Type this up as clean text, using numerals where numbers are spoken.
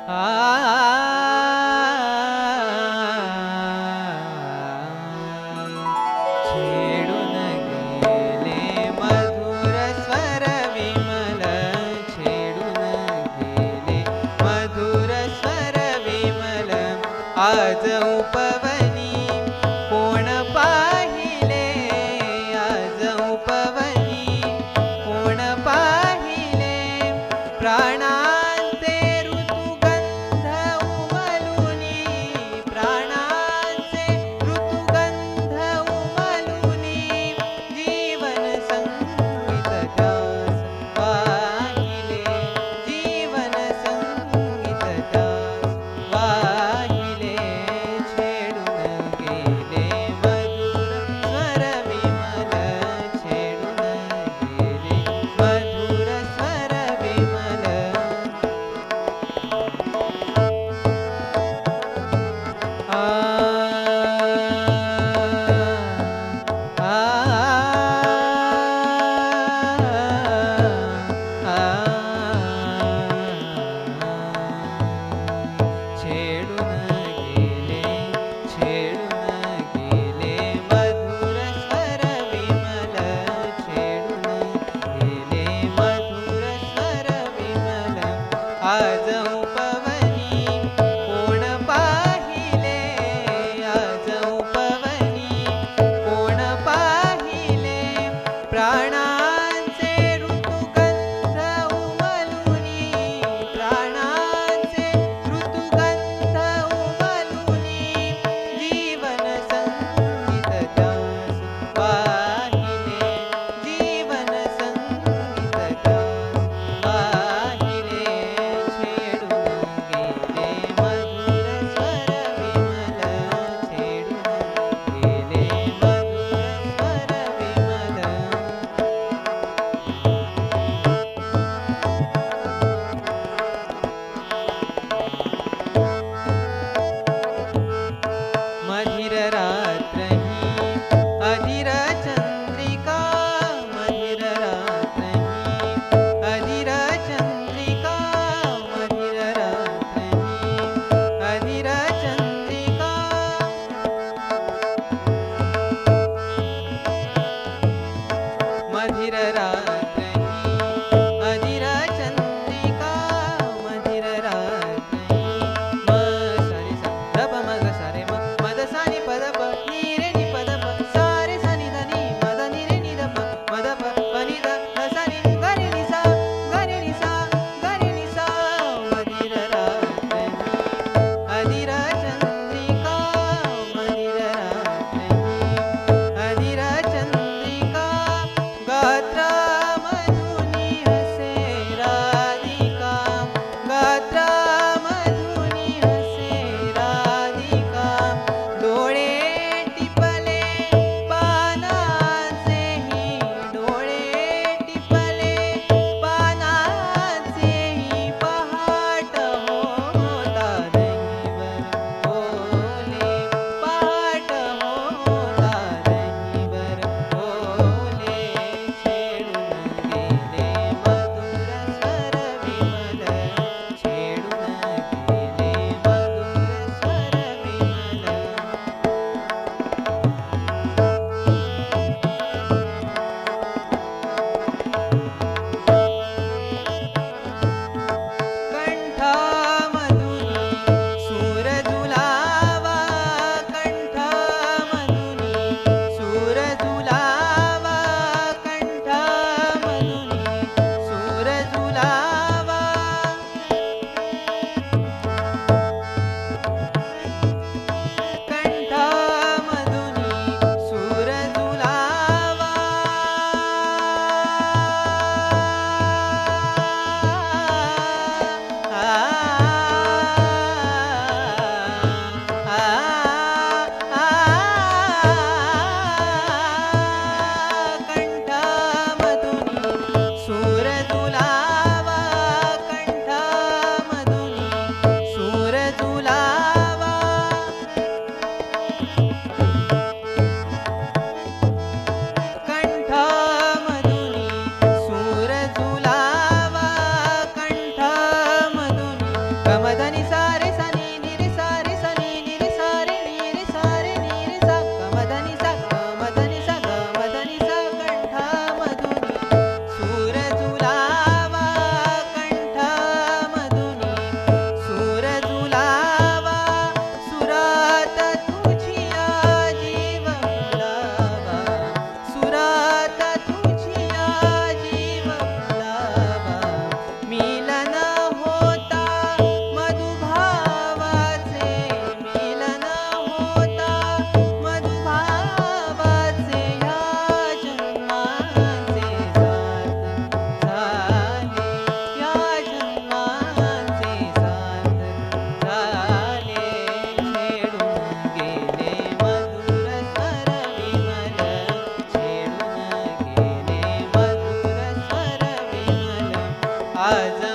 छेडून गेले मधुर स्वर विमल, छेडून गेले मधुर स्वर विमल. आज उपवनी कोण पाहिले, आज उपवनी कोण पाहिले. प्राणांचे ऋतुगंध उमलुनी, प्राणांचे ऋतुगंध उमलुनी. जीवन संगीत त्यास वाहिले, जीवन संगीत त्यास वाहिले. छेडून गेले मधुर स्वर विमल, छेडून गेले मधुर स्वर विमल. आ आ छेडून गेले, छेडून गेले मधुर स्वर विमल, छेडून गेले मधुर स्वर विमल. आज उपवनी कोण पाहिले, आज उपवनी कोण पाहिले. प्राणांचे ऋतुगंध उमलुनी, प्राणांचे ऋतुगंध उमलुनी. जीवन संगीत त्यास वाहिले, जीवन संगीत त्यास वाहिले. छेडून आज